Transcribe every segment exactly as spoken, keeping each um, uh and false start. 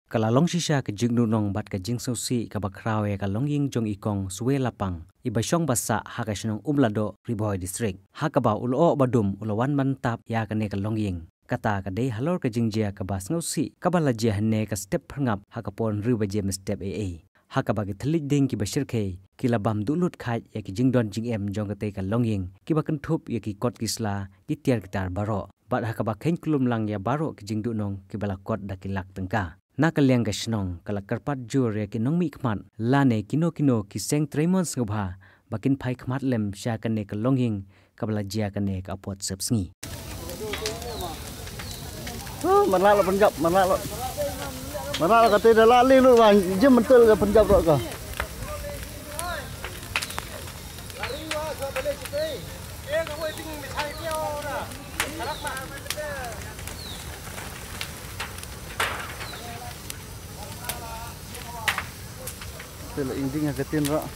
Kala long shisha ke jing nunong bat ke jing sosi ka bakrawe ka long ying jong ikong suwe lapang iba syong basa ha ka shnong umlado riboy district ha ka ba ulo badum ulawan mantap ya ka ne ka long ying kata ka dei halor ka jingjia ka bas ngosi ka bala jia hne ka step phangap ha ka pon riba jem step a a ha ka ba ki thlik ding ki bashir khe ki labam dulut khai ya ki jingdon jing em jong ka te ka long ying ki ba kan thup ya ki kot kisla ki tiar gitar baro bat ha ka ba khen kulum lang ya baro ki jingdu nong ki bala kot da ki lak tengka na kalyang ka shnong kala karpat jur ya ki nong mi khmat lane kino kino ki seng tremon sngobha bakin phai khmat lem sha ka ne ka long ying ka bala jia ka ne ka pot sep sngi mình la là penjab mình la là mình la là cái tên là li luôn mà chứ mình tên là penjab rồi cả tên là intinya cái tên đó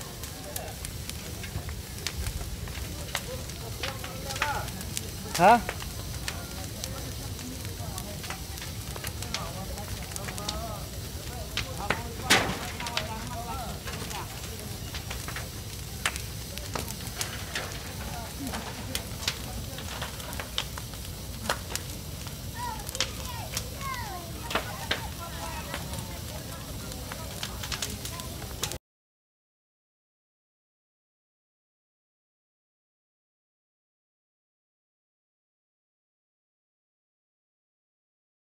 hả